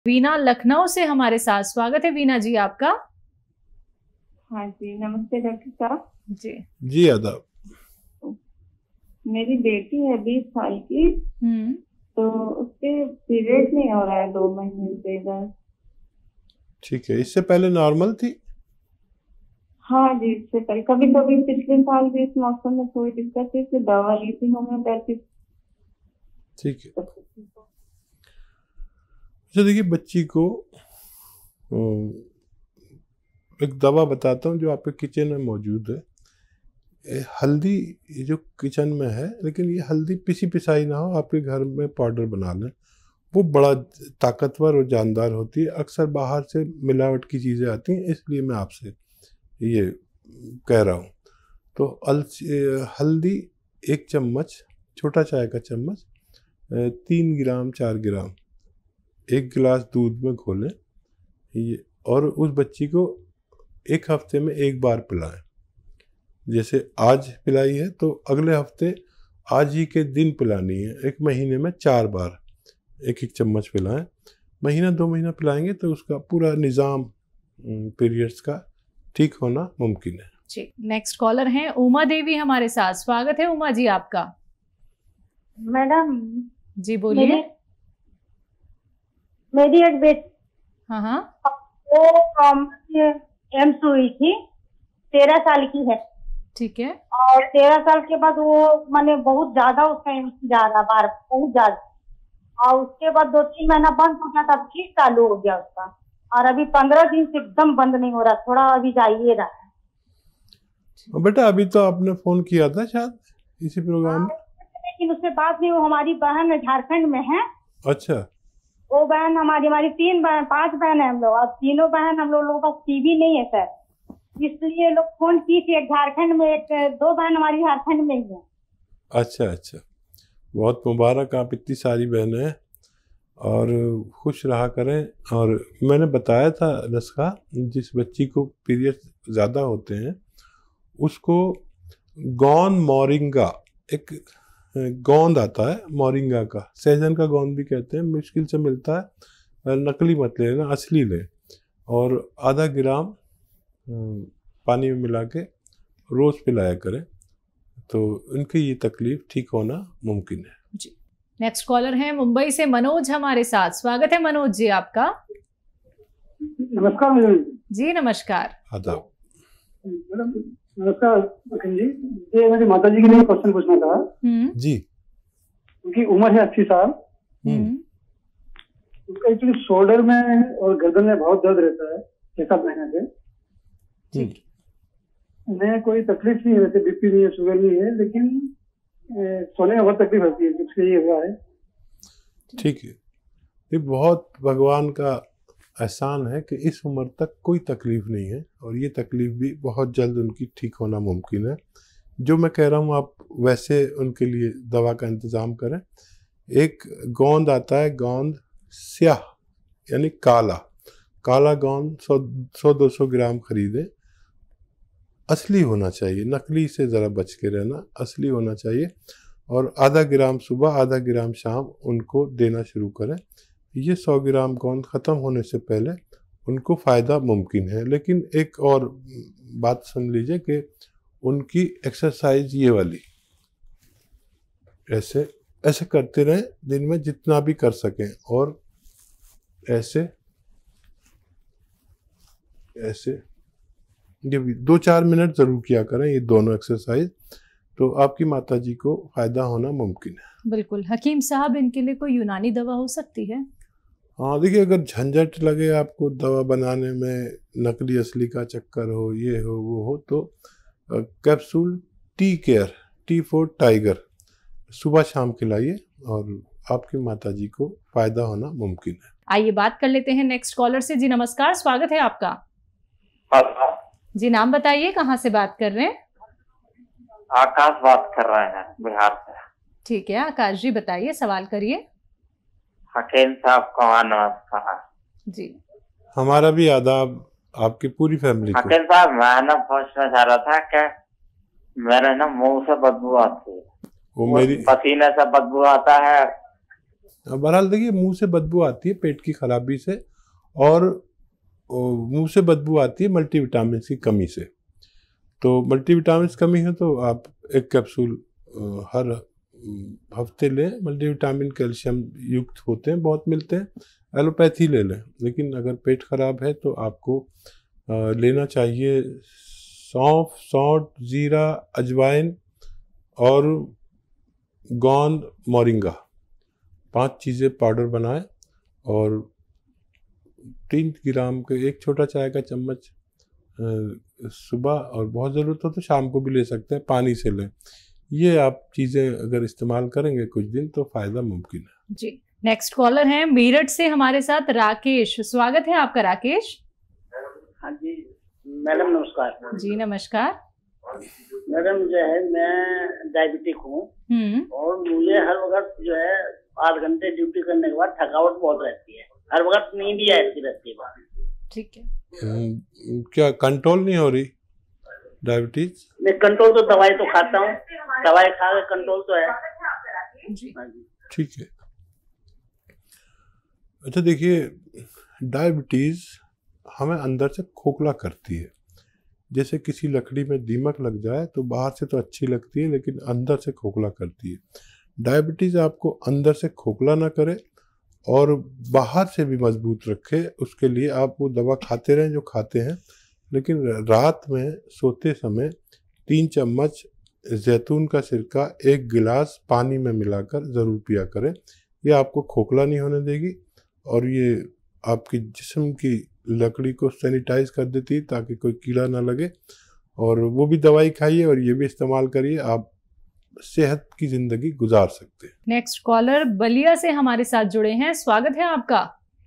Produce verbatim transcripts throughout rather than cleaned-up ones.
वीना लखनऊ से हमारे साथ, स्वागत है वीना जी आपका। हाँ जी, नमस्ते डॉक्टर साहब। जी जी आदाब। मेरी बेटी है बीस साल की, हम्म तो उसके पीरियड नहीं हो रहा है दो महीने से इधर। ठीक है, इससे पहले नॉर्मल थी? हाँ जी, इससे पहले कभी कभी पिछले साल भी इस मौसम में थोड़ी दिक्कत थी, फिर दवा ली थी होम्योपैथिक। ठीक है, अच्छा देखिए, बच्ची को एक दवा बताता हूँ जो आपके किचन में मौजूद है। ए, हल्दी ये जो किचन में है, लेकिन ये हल्दी पिसी पिसाई ना हो, आपके घर में पाउडर बना लें। वो बड़ा ताकतवर और जानदार होती है। अक्सर बाहर से मिलावट की चीज़ें आती हैं, इसलिए मैं आपसे ये कह रहा हूँ। तो अलसी हल्दी एक चम्मच, छोटा चाय का चम्मच, तीन ग्राम चार ग्राम एक गिलास दूध में घोलें ये, और उस बच्ची को एक हफ्ते में एक बार पिलाएं। जैसे आज पिलाई है तो अगले हफ्ते आज ही के दिन पिलानी है। एक महीने में चार बार एक एक चम्मच पिलाएं। महीना दो महीना पिलाएंगे तो उसका पूरा निज़ाम पीरियड्स का ठीक होना मुमकिन है। जी, नेक्स्ट कॉलर हैं उमा देवी हमारे साथ, स्वागत है उमा जी आपका। मैडम जी बोलिए। मेरी, मेरी एक बेटी, हाँ हाँ, वो एम्स हुई थी, तेरह साल की है। ठीक है। और तेरह साल के बाद वो माने बहुत ज्यादा उसका एम्स जा रहा बार, बहुत ज्यादा। और उसके बाद दो तीन महीना बंद हो गया था, फिर चालू हो गया उसका। और अभी पंद्रह दिन से एकदम बंद नहीं हो रहा, थोड़ा अभी जाइए रहा है। बेटा अभी तो आपने फोन किया था शायद इसी प्रोग्राम में, लेकिन उससे बात नहीं, वो हमारी बहन झारखंड में है। अच्छा, वो बहन हमारी हमारी तीन बहन पांच बहन है हम लोग, और तीनों बहन हम लोग लोगों का टीवी नहीं है सर, इसलिए लोग फोन की थी। एक झारखंड में, एक दो बहन हमारी झारखंड में ही है। अच्छा अच्छा, बहुत मुबारक, आप इतनी सारी बहनें हैं और खुश रहा करें। और मैंने बताया था नुस्खा, जिस बच्ची को पीरियड ज़्यादा होते हैं उसको गोंद मोरिंगा, एक गोंद आता है मोरिंगा का, सहजन का गोंद भी कहते हैं, मुश्किल से मिलता है, नकली मत लेना, असली ले। और आधा ग्राम पानी में मिला के रोज़ पिलाया करें तो उनकी ये तकलीफ ठीक होना मुमकिन है। जी, नेक्स्ट कॉलर हैं मुंबई से मनोज हमारे साथ, स्वागत है मनोज जी आपका। नमस्कार मैडम जी नमस्कार। आदाब। मैडम नमस्कार जी, ये मेरी माता जी के लिए क्वेश्चन पूछना था। जी, उनकी उम्र है अस्सी साल। उनका एक्चुअली शोल्डर में और गर्दन में बहुत दर्द रहता है छह सात महीने से। ठीक, उन्हें कोई तकलीफ नहीं है, वैसे बीपी नहीं है, शुगर नहीं है, लेकिन ए, सोने में बहुत तकलीफ होती है, जिससे ये हुआ है। ठीक है, ये बहुत भगवान का एहसान है कि इस उम्र तक कोई तकलीफ नहीं है, और ये तकलीफ भी बहुत जल्द उनकी ठीक होना मुमकिन है। जो मैं कह रहा हूँ आप वैसे उनके लिए दवा का इंतज़ाम करें। एक गोंद आता है, गोंद स्याह यानी काला, काला गोंद सौ सौ दो सौ ग्राम खरीदें। असली होना चाहिए, नकली से ज़रा बच के रहना, असली होना चाहिए। और आधा ग्राम सुबह आधा ग्राम शाम उनको देना शुरू करें। ये सौ ग्राम गोंद ख़त्म होने से पहले उनको फ़ायदा मुमकिन है। लेकिन एक और बात सुन लीजिए कि उनकी एक्सरसाइज ये वाली ऐसे ऐसे करते रहें दिन में जितना भी कर सकें, और ऐसे ऐसे ये भी दो चार मिनट ज़रूर किया करें, ये दोनों एक्सरसाइज, तो आपकी माता जी को फ़ायदा होना मुमकिन है। बिल्कुल। हकीम साहब, इनके लिए कोई यूनानी दवा हो सकती है? हाँ देखिए, अगर झंझट लगे आपको दवा बनाने में, नकली असली का चक्कर हो, ये हो वो हो, तो capsule T care, T for tiger, सुबह शाम खिलाइए और आपकी माता जी को फ़ायदा होना मुमकिन है। आइए बात कर लेते हैं नेक्स्ट कॉलर से। जी नमस्कार, स्वागत है आपका। जी नाम बताइए, कहाँ से बात कर रहे हैं? आकाश बात कर रहे हैं बिहार से। ठीक है आकाश जी, बताइए, सवाल करिए। हकीम साहब को नमस्कार। जी हमारा भी आदाब आपकी पूरी फैमिली को। हकीम साहब, मैं ना पूछना चाह रहा था कि मेरे ना मुंह से बदबू आती है, वो मेरी पसीने से बदबू आता है, बहरहाल देखिए, मुंह से बदबू आती है पेट की खराबी से, और मुंह से बदबू आती है मल्टीविटामिन की कमी से। तो मल्टीविटामिन की कमी है तो आप एक कैप्सूल हर हफ्ते लें। मल्टीविटामिन कैल्शियम युक्त होते हैं, बहुत मिलते हैं, एलोपैथी ले लें। लेकिन अगर पेट खराब है तो आपको लेना चाहिए सौंफ, सौंठ, जीरा, अजवाइन और गोंद, मोरिंगा, पांच चीज़ें पाउडर बनाएं और तीन ग्राम के एक छोटा चाय का चम्मच सुबह, और बहुत ज़रूरत हो तो शाम को भी ले सकते हैं, पानी से लें। ये आप चीज़ें अगर इस्तेमाल करेंगे कुछ दिन तो फ़ायदा मुमकिन है जी। नेक्स्ट कॉलर हैं मेरठ से हमारे साथ राकेश। स्वागत है आपका राकेश। हाँ जी मैडम नमस्कार। जी नमस्कार। मैडम जो है मैं डायबिटिक हूँ और मुझे हर वक्त जो है आठ घंटे ड्यूटी करने के बाद थकावट बहुत रहती है, हर वक्त नींद ही आती रहती है। ठीक है, क्या कंट्रोल नहीं हो रही डायबिटीज? नहीं कंट्रोल तो दवाई तो खाता हूँ, दवाई खा के कंट्रोल तो है जी। ठीक है। अच्छा देखिए, डायबिटीज हमें अंदर से खोखला करती है। जैसे किसी लकड़ी में दीमक लग जाए तो बाहर से तो अच्छी लगती है लेकिन अंदर से खोखला करती है। डायबिटीज आपको अंदर से खोखला ना करे और बाहर से भी मजबूत रखे, उसके लिए आप वो दवा खाते रहें जो खाते हैं, लेकिन रात में सोते समय तीन चम्मच जैतून का सिरका एक गिलास पानी में मिलाकर ज़रूर पिया करें। ये आपको खोखला नहीं होने देगी और ये आपकी जिस्म की लकड़ी को सैनिटाइज कर देती है ताकि कोई कीड़ा ना लगे। और वो भी दवाई खाइए और ये भी इस्तेमाल करिए, आप सेहत की जिंदगी गुजार सकते हैं। नेक्स्ट कॉलर बलिया से हमारे साथ जुड़े हैं। स्वागत है आपका।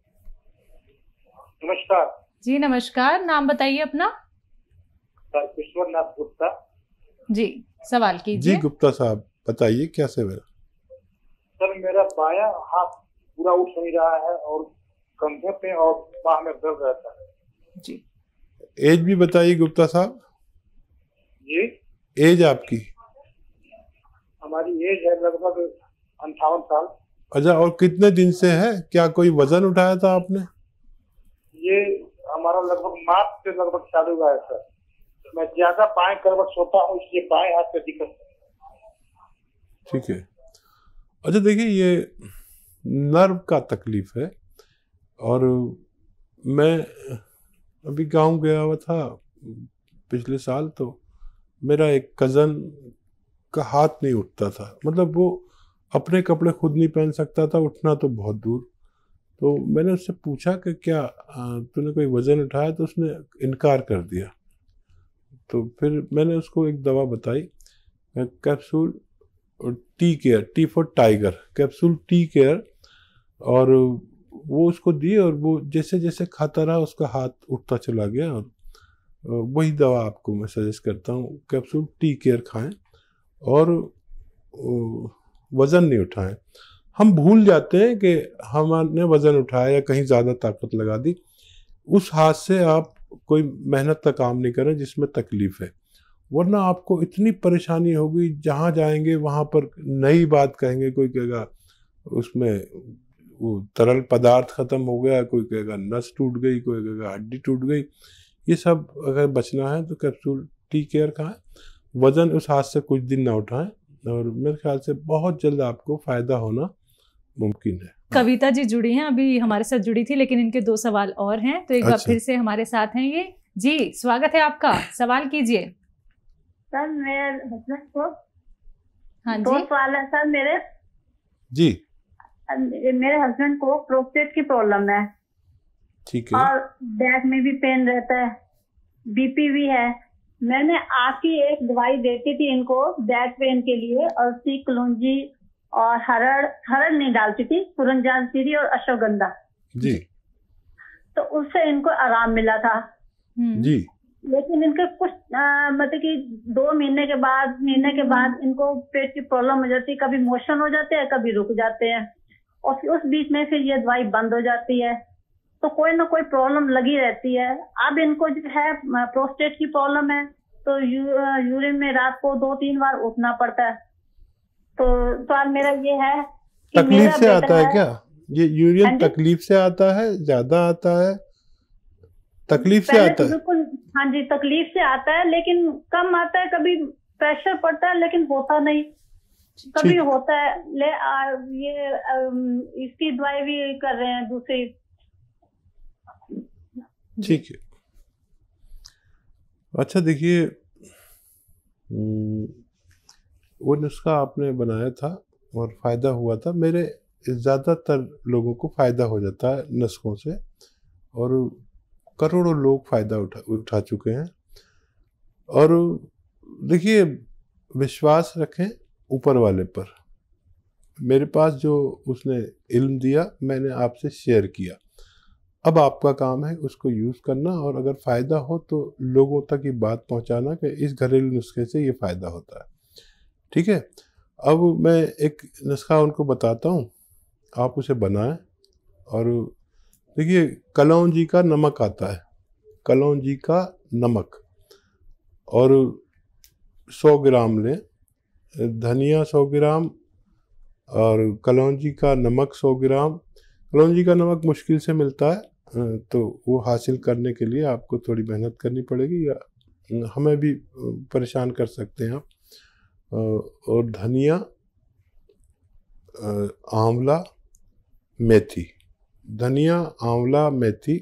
नमस्कार जी नमस्कार। नाम बताइए अपना। विश्वनाथ गुप्ता जी, सवाल कीजिए। जी गुप्ता साहब बताइए क्या सेवा। सर मेरा बायां हाथ पूरा उठ नहीं रहा है और कंधे पे और बाह में दर्द रहता है जी। एज भी बताइए गुप्ता साहब। जी एज आपकी? हमारी एज है लगभग अंठावन साल। अच्छा, और कितने दिन से है? क्या कोई वजन उठाया था आपने? ये हमारा लगभग मार्च से लगभग चालू हुआ है सर। मैं ज्यादा बाएं करवट सोता हूँ इसलिए बाएं हाथ पे दिक्कत। ठीक है। अच्छा देखिए, ये नर्व का तकलीफ है और मैं अभी गांव गया हुआ था पिछले साल, तो मेरा एक कज़न का हाथ नहीं उठता था, मतलब वो अपने कपड़े खुद नहीं पहन सकता था, उठना तो बहुत दूर। तो मैंने उससे पूछा कि क्या तूने कोई वज़न उठाया, तो उसने इनकार कर दिया। तो फिर मैंने उसको एक दवा बताई, capsule T care, T for tiger, capsule T care, और वो उसको दी और वो जैसे जैसे खाता रहा उसका हाथ उठता चला गया। और वही दवा आपको मैं सजेस्ट करता हूँ, कैप्सूल टी केयर खाएं और वज़न नहीं उठाएं। हम भूल जाते हैं कि हमने वज़न उठाया या कहीं ज़्यादा ताकत लगा दी। उस हाथ से आप कोई मेहनत का काम नहीं करें जिसमें तकलीफ़ है, वरना आपको इतनी परेशानी होगी, जहाँ जाएंगे वहाँ पर नई बात कहेंगे। कोई कहेगा उसमें वो तरल पदार्थ ख़त्म हो गया, कोई कहेगा नस टूट गई, कोई कहेगा हड्डी टूट गई। ये सब अगर बचना है तो कैप्सूल टी केयर खाएं, वज़न उस हाथ से कुछ दिन ना उठाएं और मेरे ख्याल से बहुत जल्द आपको फ़ायदा होना मुमकिन है। कविता जी जुड़ी हैं, अभी हमारे साथ जुड़ी थी, लेकिन इनके दो सवाल और हैं, तो एक बार अच्छा। फिर से हमारे साथ हैं ये। जी स्वागत है आपका, सवाल कीजिए। सर मेरे हस्बैंड को हाँ दो जी सवाल है सर मेरे। जी मेरे हस्बैंड को प्रोस्टेट की प्रॉब्लम है, ठीक है। और बैक में भी पेन रहता है, बीपी भी है। मैंने आपकी एक दवाई देती थी इनको बैक पेन के लिए, और सी कलौंजी और हरड़ हरड़ नहीं डालती थी, पुरंजान सीरी और अश्वगंधा जी तो उससे इनको आराम मिला था जी। लेकिन इनके कुछ आ, मतलब कि दो महीने के बाद महीने के बाद इनको पेट की प्रॉब्लम हो जाती है, कभी मोशन हो जाते हैं, कभी रुक जाते हैं, और फिर उस बीच में फिर ये दवाई बंद हो जाती है। तो कोई ना कोई प्रॉब्लम लगी रहती है। अब इनको जो है प्रोस्टेट की प्रॉब्लम है, तो यू, यूरिन में रात को दो तीन बार उठना पड़ता है। तो सवाल मेरा ये है तकलीफ से आता है क्या ये यूरिन? तकलीफ से आता है, ज्यादा आता है? तकलीफ से आता है? बिल्कुल, हाँ जी, तकलीफ से आता है, लेकिन कम आता है, कभी प्रेशर पड़ता है लेकिन होता नहीं, कभी होता है। ले आ, ये आ, इसकी दवाई भी कर रहे हैं दूसरी। ठीक है, अच्छा देखिए, वो नुस्खा आपने बनाया था और फायदा हुआ था। मेरे ज़्यादातर लोगों को फायदा हो जाता है नुस्खों से, और करोड़ों लोग फायदा उठा उठा चुके हैं। और देखिए, विश्वास रखें ऊपर वाले पर। मेरे पास जो उसने इल्म दिया मैंने आपसे शेयर किया, अब आपका काम है उसको यूज़ करना, और अगर फ़ायदा हो तो लोगों तक ये बात पहुंचाना कि इस घरेलू नुस्खे से ये फ़ायदा होता है। ठीक है, अब मैं एक नुस्खा उनको बताता हूँ, आप उसे बनाएं। और देखिए, कलौंजी का नमक आता है, कलौंजी का नमक, और सौ ग्राम लें, धनिया सौ ग्राम और कलौंजी का नमक सौ ग्राम। कलौंजी का नमक मुश्किल से मिलता है, तो वो हासिल करने के लिए आपको थोड़ी मेहनत करनी पड़ेगी, या हमें भी परेशान कर सकते हैं आप। और धनिया, आंवला, मेथी, धनिया, आंवला, मेथी,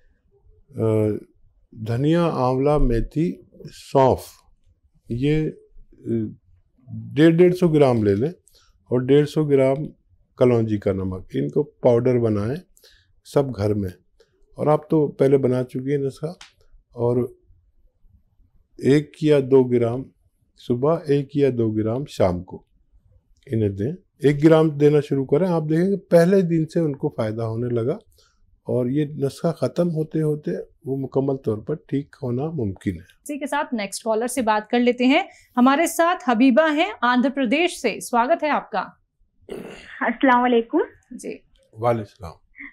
धनिया, आंवला, मेथी, सौंफ, ये डेढ़ डेढ़ सौ ग्राम ले लें, और डेढ़ सौ ग्राम कलौंजी का नमक, इनको पाउडर बनाएं सब घर में। और आप तो पहले बना चुकी हैं नुस्खा। और एक या दो ग्राम सुबह, एक या दो ग्राम शाम को इन्हें दें। एक ग्राम देना शुरू करें, आप देखेंगे पहले दिन से उनको फ़ायदा होने लगा, और ये नुस्खा ख़त्म होते होते वो मुकम्मल तौर पर ठीक होना मुमकिन है। इसी के साथ नेक्स्ट कॉलर से बात कर लेते हैं। हमारे साथ हबीबा हैं आंध्र प्रदेश से, स्वागत है आपका। अस्सलाम वालेकुम। जी वालेकुम।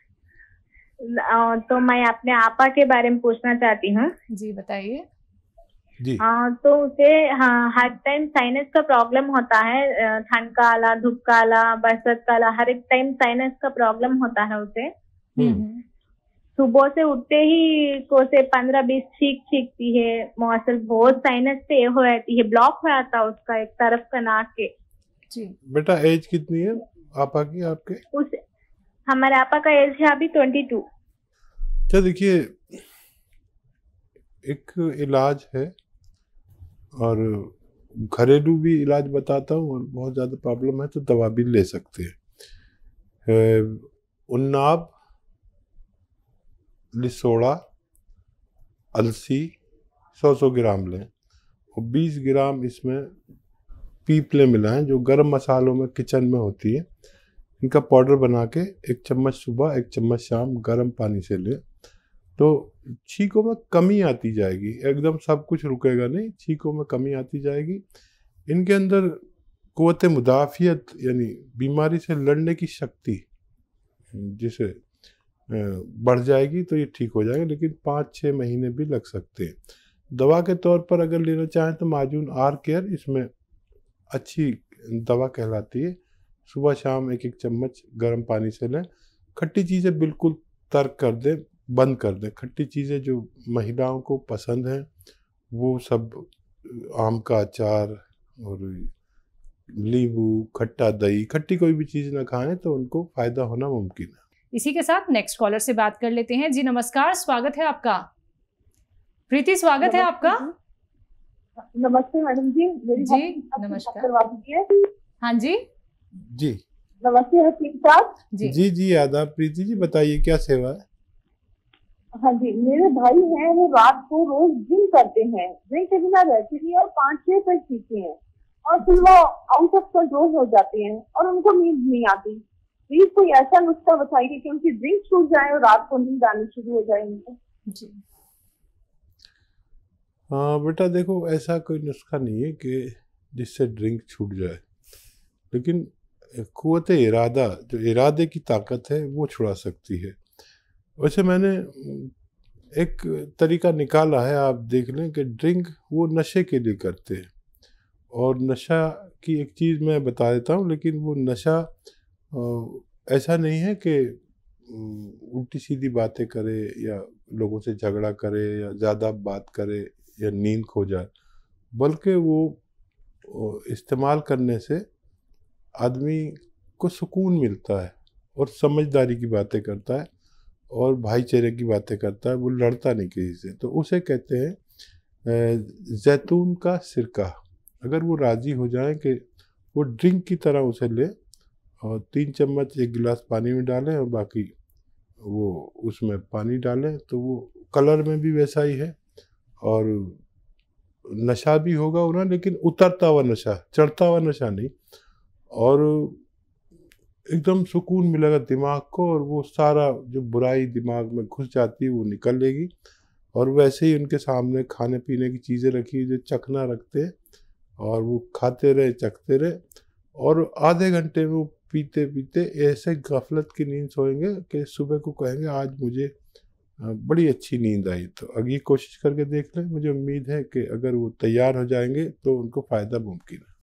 तो मैं अपने आपा के बारे में पूछना चाहती हूँ। जी बताइए। जी आ, तो उसे हाँ, हर टाइम साइनस का प्रॉब्लम होता है, ठंड का आला, धूप का आला, बरसात का आला, हर एक टाइम साइनस का प्रॉब्लम होता है उसे। सुबह से उठते ही को से पंद्रह बीस छींक छींकती है, मौसल बहुत साइनस पे हो रहती है, ब्लॉक हो जाता है उसका एक तरफ का नाक के। जी बेटा, एज कितनी है आपा की आपके? उस हमारे आपा का एज है अभी ट्वेंटी टू। अच्छा देखिए, एक इलाज है, और घरेलू भी इलाज बताता हूँ, और बहुत ज़्यादा प्रॉब्लम है तो दवा भी ले सकते हैं। उन्नाब, लिसोड़ा, अलसी सौ सौ ग्राम लें, और बीस ग्राम इसमें पीपले मिलाएं जो गरम मसालों में किचन में होती है। इनका पाउडर बना के एक चम्मच सुबह, एक चम्मच शाम गर्म पानी से लें, तो छींकों में कमी आती जाएगी। एकदम सब कुछ रुकेगा नहीं, छींकों में कमी आती जाएगी। इनके अंदर क़ुव्वत मुदाफ़ियत यानी बीमारी से लड़ने की शक्ति जिसे बढ़ जाएगी, तो ये ठीक हो जाएगा, लेकिन पाँच छः महीने भी लग सकते हैं। दवा के तौर पर अगर लेना चाहें तो माजून आर केयर इसमें अच्छी दवा कहलाती है। सुबह शाम एक एक चम्मच गर्म पानी से लें। खट्टी चीज़ें बिल्कुल तर्क कर दें, बंद कर दें। खट्टी चीज़ें जो महिलाओं को पसंद हैं वो सब, आम का अचार और नींबू, खट्टा दही, खट्टी कोई भी चीज़ ना खाएं तो उनको फ़ायदा होना मुमकिन है। इसी के साथ नेक्स्ट कॉलर से बात कर लेते हैं। जी नमस्कार, स्वागत है आपका। प्रीति, स्वागत है आपका। नमस्ते मैडम जी। मेरी जी नमस्कार। हाँ जी जी नमस्ते हकीम साहब। जी जी जी आदाब। प्रीति जी बताइए क्या सेवा है? हाँ जी, मेरे भाई हैं, वो रात को रोज ड्रिंक करते हैं, ड्रिंक के बिना रहते नहीं, और पाँच छह पैक पीते हैं, और फिर वो आउट ऑफ कंट्रोल हो जाते हैं और उनको नींद नहीं आती। प्लीज कोई ऐसा नुस्खा बताइए कि उनकी ड्रिंक छूट जाए और रात को नींद आनी शुरू हो जाए उनको। जी हाँ बेटा, देखो ऐसा कोई नुस्खा नहीं है कि जिससे ड्रिंक छूट जाए, लेकिन क़ुव्वत इरादा, जो इरादे की ताकत है वो छुड़ा सकती है। वैसे मैंने एक तरीका निकाला है, आप देख लें कि ड्रिंक वो नशे के लिए करते हैं, और नशा की एक चीज़ मैं बता देता हूँ, लेकिन वो नशा ऐसा नहीं है कि उल्टी सीधी बातें करे या लोगों से झगड़ा करे या ज़्यादा बात करे या नींद खो जाए, बल्कि वो इस्तेमाल करने से आदमी को सुकून मिलता है और समझदारी की बातें करता है और भाईचारे की बातें करता है, वो लड़ता नहीं किसी से। तो उसे कहते हैं जैतून का सिरका। अगर वो राज़ी हो जाए कि वो ड्रिंक की तरह उसे ले और तीन चम्मच एक गिलास पानी में डालें और बाकी वो उसमें पानी डालें, तो वो कलर में भी वैसा ही है और नशा भी होगा उन्हें, लेकिन उतरता हुआ नशा, चढ़ता हुआ नशा नहीं, और एकदम सुकून मिलेगा दिमाग को और वो सारा जो बुराई दिमाग में घुस जाती है वो निकल लेगी। और वैसे ही उनके सामने खाने पीने की चीज़ें रखी जो चखना रखते हैं और वो खाते रहे चखते रहे और आधे घंटे में वो पीते पीते ऐसे गफलत की नींद सोएंगे कि सुबह को कहेंगे आज मुझे बड़ी अच्छी नींद आई। तो अगर ये कोशिश करके देख लें, मुझे उम्मीद है कि अगर वो तैयार हो जाएंगे तो उनको फ़ायदा मुमकिन है।